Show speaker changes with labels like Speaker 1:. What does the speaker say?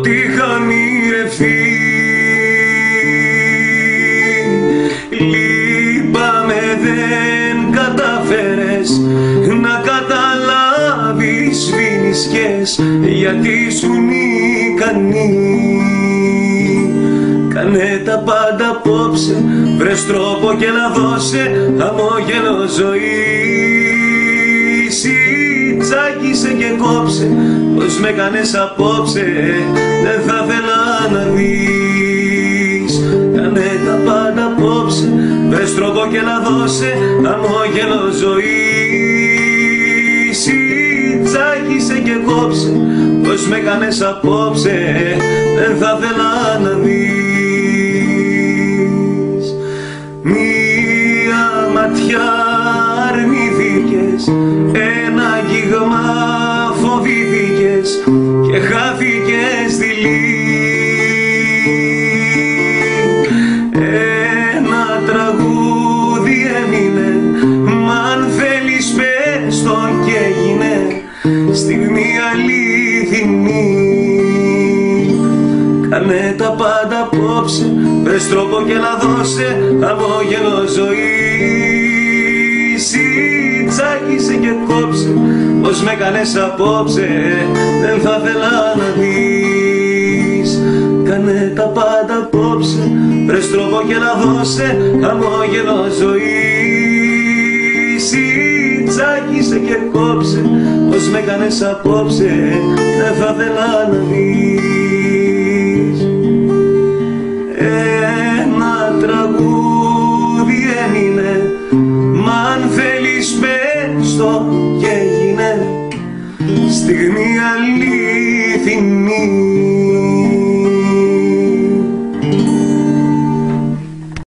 Speaker 1: ό,τι είχα ονειρευτεί. Λείπαμε, δεν κατάφερες να καταλάβεις φινισκές, γιατί ήσουν ικανή. Κάνε τα πάντα απόψε, βρες τρόπο και να δώσε χαμόγελο ζωής. Τσάκισε και κόψε, πως με κάνες απόψε, δεν θα θέλα να δεις. Κάνε τα πάντα απόψε, βρες τρόπο και να δώσε χαμόγελο ζωής. Τσάκισε και κόψε, πως με κάνες απόψε, δεν θα θέλα να δεις. Μία ματιά αρνηθήκες, ένα αγγίγμα φοβήθηκες και χάθηκες δειλή. Ένα τραγούδι έμεινε, μ' αν θέλεις πες το και έγινε στιγμή αληθινή. Κάνε τα πάντα απόψε, βρες τρόπο και να δώσε χαμόγελο ζωής. Τσάκισε και κόψε, πως με κάνες απόψε, δεν θα θέλα να δεις. Κάνε τα πάντα απόψε, βρες τρόπο και να δώσε χαμόγελο ζωής. Τσάκισε και κόψε, πως με κάνες απόψε, δεν θα θέλα να δεις. Ένα τραγούδι έμεινε, μ' αν θέλεις πες το και έγινε στιγμή αληθινή.